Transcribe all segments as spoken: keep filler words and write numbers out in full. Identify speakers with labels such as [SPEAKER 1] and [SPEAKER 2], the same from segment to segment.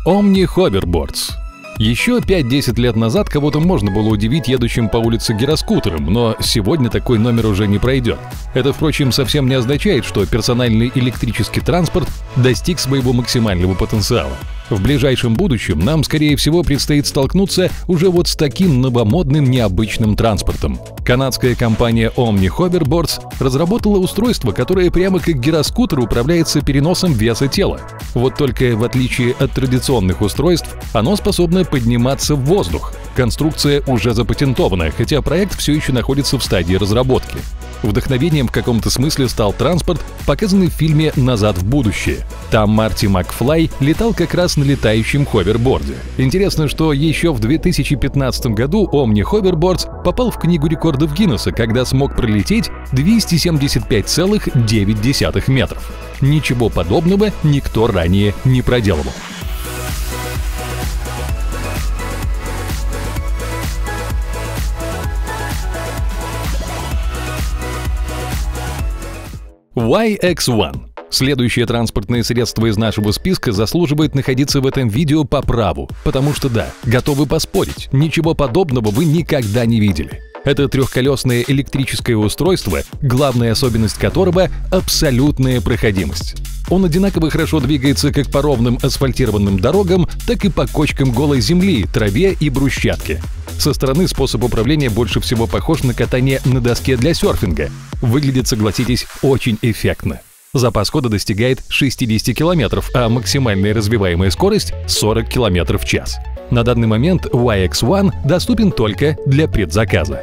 [SPEAKER 1] Omni Hoverboards. Еще пять-десять лет назад кого-то можно было удивить едущим по улице гироскутером, но сегодня такой номер уже не пройдет. Это, впрочем, совсем не означает, что персональный электрический транспорт достиг своего максимального потенциала. В ближайшем будущем нам, скорее всего, предстоит столкнуться уже вот с таким новомодным необычным транспортом. Канадская компания Omni Hoverboards разработала устройство, которое прямо как гироскутер управляется переносом веса тела. Вот только в отличие от традиционных устройств, оно способно подниматься в воздух. Конструкция уже запатентована, хотя проект все еще находится в стадии разработки. Вдохновением в каком-то смысле стал транспорт, показанный в фильме «Назад в будущее». Там Марти Макфлай летал как раз на летающем ховерборде. Интересно, что еще в две тысячи пятнадцатом году Omni Hoverboards попал в Книгу рекордов Гиннесса, когда смог пролететь двести семьдесят пять целых девять десятых метров. Ничего подобного никто ранее не проделывал. уай икс один. Следующее транспортное средство из нашего списка заслуживает находиться в этом видео по праву, потому что да, готовы поспорить, ничего подобного вы никогда не видели. Это трехколесное электрическое устройство, главная особенность которого – абсолютная проходимость. Он одинаково хорошо двигается как по ровным асфальтированным дорогам, так и по кочкам голой земли, траве и брусчатке. Со стороны способ управления больше всего похож на катание на доске для серфинга. Выглядит, согласитесь, очень эффектно. Запас хода достигает шестидесяти километров, а максимальная развиваемая скорость – сорок километров в час. На данный момент уай икс один доступен только для предзаказа.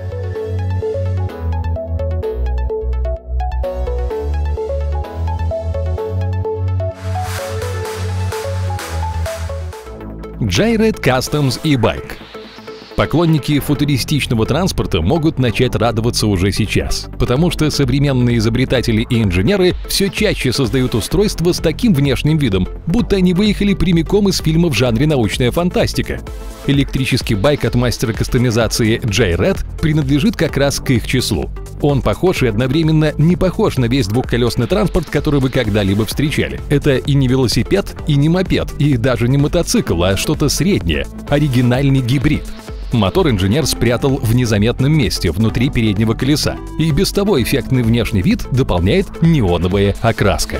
[SPEAKER 1] Jyrad Customs e-Bike. Поклонники футуристичного транспорта могут начать радоваться уже сейчас, потому что современные изобретатели и инженеры все чаще создают устройства с таким внешним видом, будто они выехали прямиком из фильма в жанре научная фантастика. Электрический байк от мастера кастомизации Jyrad принадлежит как раз к их числу. Он похож и одновременно не похож на весь двухколесный транспорт, который вы когда-либо встречали. Это и не велосипед, и не мопед, и даже не мотоцикл, а что-то среднее – оригинальный гибрид. Мотор инженер спрятал в незаметном месте внутри переднего колеса, и без того эффектный внешний вид дополняет неоновая окраска.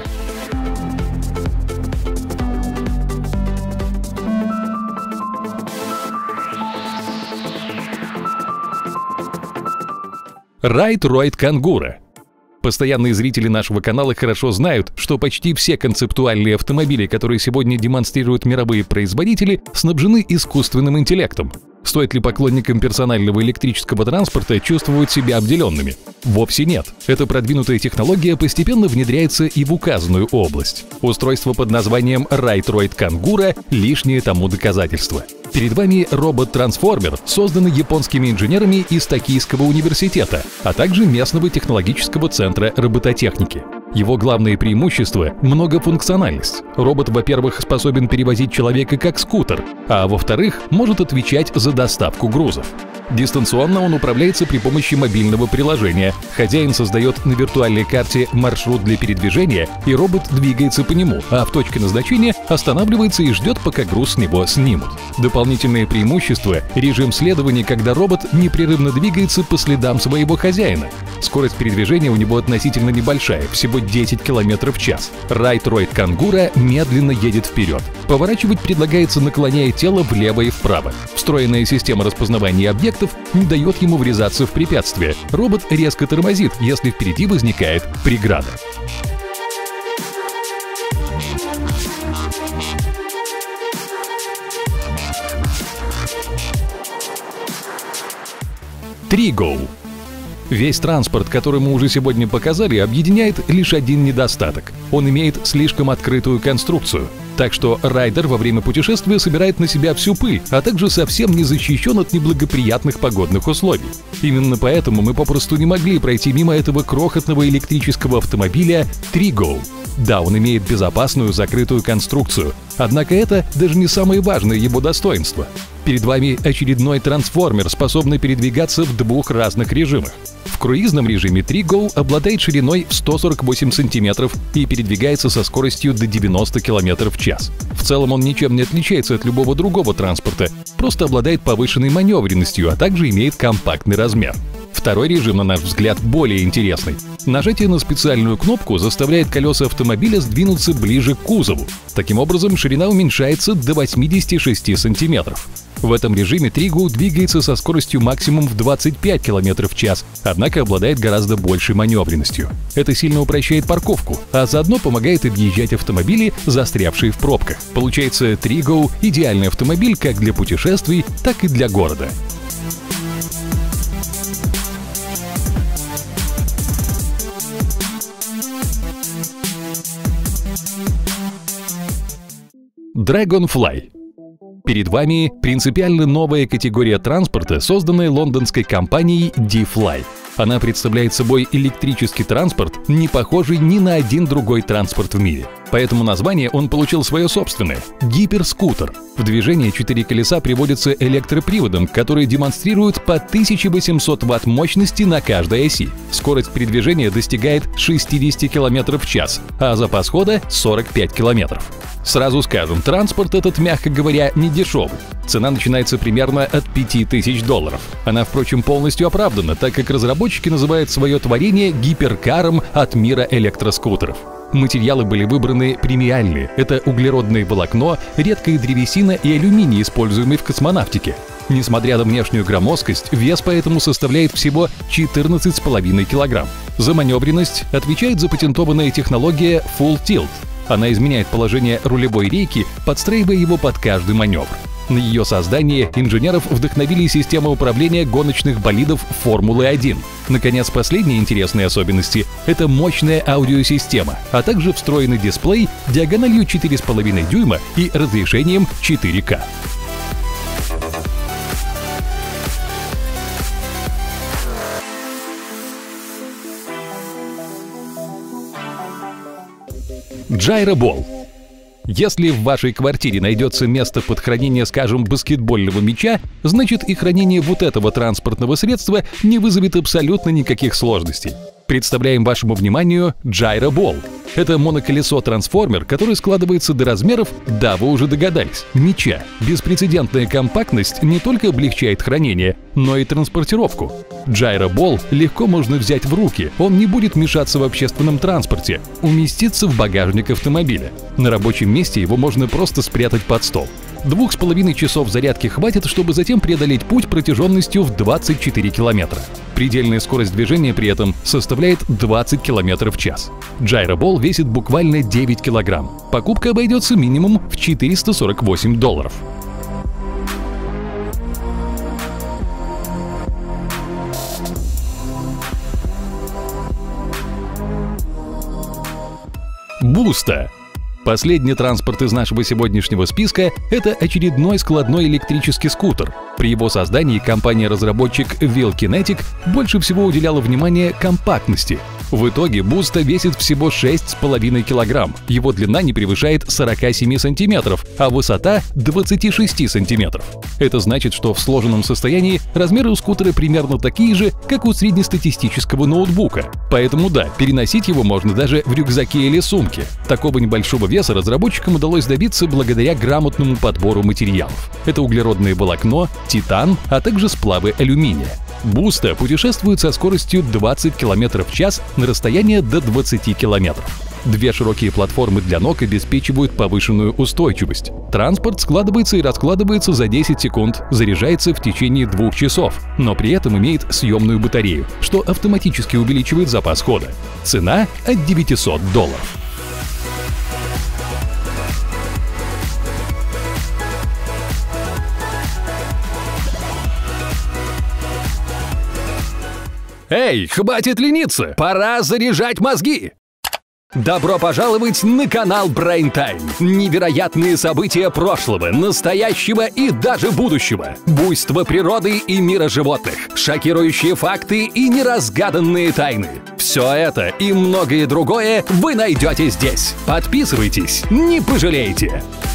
[SPEAKER 1] Ride-Roid Kangura. Постоянные зрители нашего канала хорошо знают, что почти все концептуальные автомобили, которые сегодня демонстрируют мировые производители, снабжены искусственным интеллектом. Стоит ли поклонникам персонального электрического транспорта чувствовать себя обделенными? Вовсе нет. Эта продвинутая технология постепенно внедряется и в указанную область. Устройство под названием Ride-Roid Kangura – лишнее тому доказательство. Перед вами робот-трансформер, созданный японскими инженерами из Токийского университета, а также местного технологического центра робототехники. Его главное преимущество – многофункциональность. Робот, во-первых, способен перевозить человека как скутер, а во-вторых, может отвечать за доставку грузов. Дистанционно он управляется при помощи мобильного приложения. Хозяин создает на виртуальной карте маршрут для передвижения, и робот двигается по нему, а в точке назначения останавливается и ждет, пока груз с него снимут. Дополнительное преимущество – режим следования, когда робот непрерывно двигается по следам своего хозяина. Скорость передвижения у него относительно небольшая, всего десять километров в час. Ride-Roid Kangura медленно едет вперед. Поворачивать предлагается, наклоняя тело влево и вправо. Встроенная система распознавания объектов не дает ему врезаться в препятствия. Робот резко тормозит, если впереди возникает преграда. Trigo. Весь транспорт, который мы уже сегодня показали, объединяет лишь один недостаток. Он имеет слишком открытую конструкцию. Так что райдер во время путешествия собирает на себя всю пыль, а также совсем не защищен от неблагоприятных погодных условий. Именно поэтому мы попросту не могли пройти мимо этого крохотного электрического автомобиля Trigo. Да, он имеет безопасную закрытую конструкцию, однако это даже не самое важное его достоинство. Перед вами очередной трансформер, способный передвигаться в двух разных режимах. В круизном режиме три го обладает шириной в сто сорок восемь сантиметров и передвигается со скоростью до девяноста километров в час. В целом он ничем не отличается от любого другого транспорта, просто обладает повышенной маневренностью, а также имеет компактный размер. Второй режим, на наш взгляд, более интересный. Нажатие на специальную кнопку заставляет колеса автомобиля сдвинуться ближе к кузову. Таким образом, ширина уменьшается до восьмидесяти шести сантиметров. В этом режиме три го двигается со скоростью максимум в двадцать пять километров в час, однако обладает гораздо большей маневренностью. Это сильно упрощает парковку, а заодно помогает объезжать автомобили, застрявшие в пробках. Получается, три го – идеальный автомобиль как для путешествий, так и для города. Dragonfly. Перед вами принципиально новая категория транспорта, созданная лондонской компанией D-Fly. Она представляет собой электрический транспорт, не похожий ни на один другой транспорт в мире. Поэтому название он получил свое собственное – гиперскутер. В движение четыре колеса приводятся электроприводом, который демонстрирует по тысяче восемьсот ватт мощности на каждой оси. Скорость передвижения достигает шестидесяти километров в час, а запас хода – сорок пять километров. Сразу скажем, транспорт этот, мягко говоря, не дешевый. Цена начинается примерно от пяти тысяч долларов. Она, впрочем, полностью оправдана, так как разработчики называют свое творение гиперкаром от мира электроскутеров. Материалы были выбраны премиальные. Это углеродное волокно, редкая древесина и алюминий, используемый в космонавтике. Несмотря на внешнюю громоздкость, вес поэтому составляет всего четырнадцать с половиной килограмм. За маневренность отвечает запатентованная технология Full Tilt. Она изменяет положение рулевой рейки, подстраивая его под каждый маневр. На ее создание инженеров вдохновили системы управления гоночных болидов Формулы один. Наконец, последние интересные особенности – это мощная аудиосистема, а также встроенный дисплей диагональю четыре с половиной дюйма и разрешением четыре ка. Gyro-Ball. Если в вашей квартире найдется место под хранение, скажем, баскетбольного мяча, значит и хранение вот этого транспортного средства не вызовет абсолютно никаких сложностей. Представляем вашему вниманию Gyro-Ball. Это моноколесо-трансформер, который складывается до размеров, да, вы уже догадались, мяча. Беспрецедентная компактность не только облегчает хранение, но и транспортировку. Gyro-Ball легко можно взять в руки, он не будет мешаться в общественном транспорте, уместится в багажник автомобиля. На рабочем месте его можно просто спрятать под стол. Двух с половиной часов зарядки хватит, чтобы затем преодолеть путь протяженностью в двадцать четыре километра. Предельная скорость движения при этом составляет двадцать километров в час. Gyro-Ball весит буквально девять килограмм. Покупка обойдется минимум в четыреста сорок восемь долларов. Буста. Последний транспорт из нашего сегодняшнего списка – это очередной складной электрический скутер. При его создании компания-разработчик Wheel Kinetic больше всего уделяла внимание компактности. В итоге Буста весит всего шесть с половиной килограмм, его длина не превышает сорока семи сантиметров, а высота – двадцати шести сантиметров. Это значит, что в сложенном состоянии размеры у скутера примерно такие же, как у среднестатистического ноутбука. Поэтому да, переносить его можно даже в рюкзаке или сумке. Такого небольшого веса разработчикам удалось добиться благодаря грамотному подбору материалов. Это углеродное волокно, титан, а также сплавы алюминия. Буста путешествует со скоростью двадцать километров в час на расстояние до двадцати километров. Две широкие платформы для ног обеспечивают повышенную устойчивость. Транспорт складывается и раскладывается за десять секунд, заряжается в течение двух часов, но при этом имеет съемную батарею, что автоматически увеличивает запас хода. Цена от девятисот долларов. Эй, хватит лениться! Пора заряжать мозги! Добро пожаловать на канал Brain Time. Невероятные события прошлого, настоящего и даже будущего. Буйство природы и мира животных. Шокирующие факты и неразгаданные тайны. Все это и многое другое вы найдете здесь. Подписывайтесь, не пожалеете.